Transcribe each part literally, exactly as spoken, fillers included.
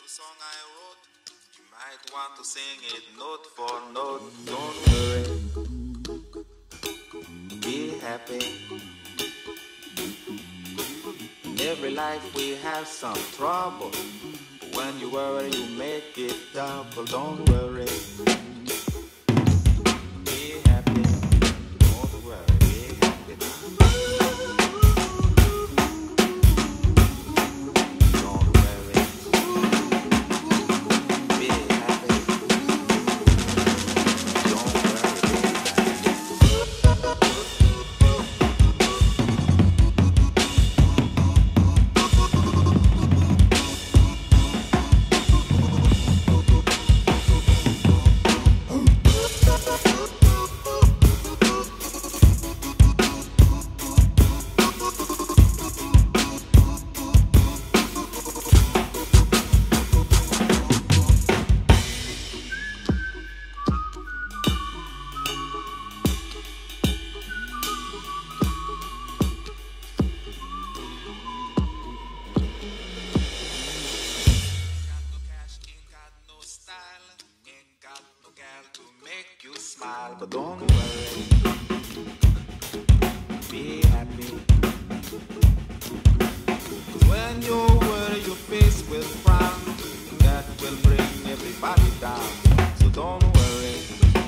new song I wrote. You might want to sing it note for note. Don't worry, be happy. In every life we have some trouble. When you worry, you make it double. Don't worry, be happy. Don't worry, be happy now. You smile, but don't worry, be happy. Cause when you worry, your face will frown. That will bring everybody down. So don't worry,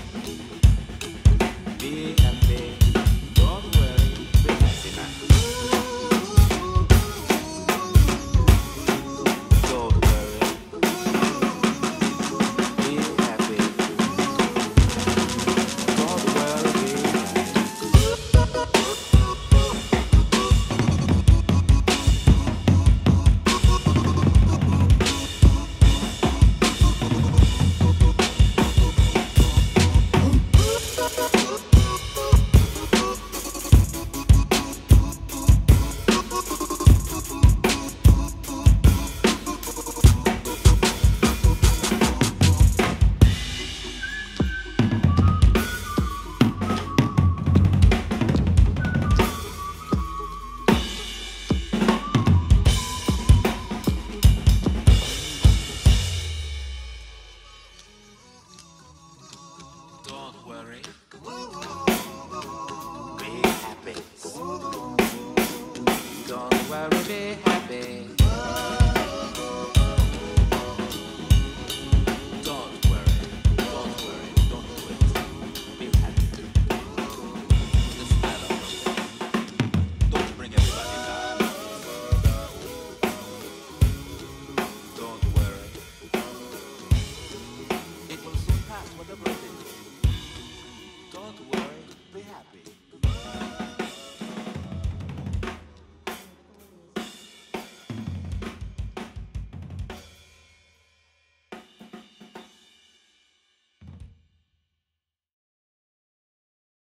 be happy. Don't worry, be happy now. Don't worry, be happy. Don't worry, be happy. Don't worry, be happy.